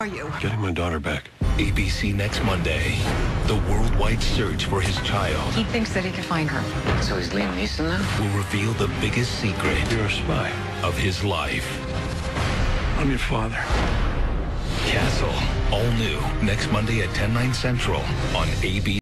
are you? Getting my daughter back. ABC next Monday. The worldwide search for his child He thinks that he can find her. So he's Liam Neeson now? will reveal the biggest secret You're a spy. of his life. I'm your father. Castle, all new, next Monday at 10/9 Central on ABC.